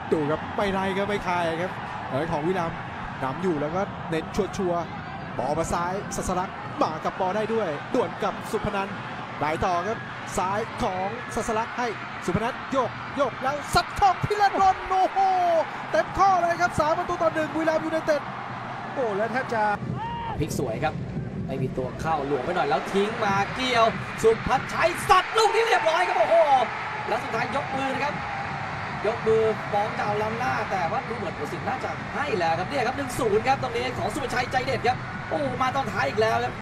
ดูครับไม่ไรก็ไม่คายครับของวิลามนำอยู่แล้วก็เน้นชัวร์บอลมาซ้ายสัสลักมากับบอลได้ด้วยด่วนกับสุพนันไหลต่อครับซ้ายของสัสลักให้สุพนันโยกแล้วซัดเข้าพิรัตน์รอนโอ้โหเต็มข้อเลยครับ3-1บุรีรัมย์ยูไนเต็ดโอ้แล้วแทบจะพลิกสวยครับไม่มีตัวเข้าหลวมไปหน่อยแล้วทิ้งมาเกี่ยวสุพัชชัยสัตว์ลูกนี้เรียบร้อยครับโอ้โหแล้วสุดท้ายยกมือนะครับยกมือฟ้องจะเอาล้ำหน้าแต่ว่าดูเหมือนผู้สินน่าจะให้แล้วครับเนี่ยครับ 1-0 ครับตรงนี้ของสุภชัยใจเด็ดครับโอ้มาตอนท้ายอีกแล้วครับ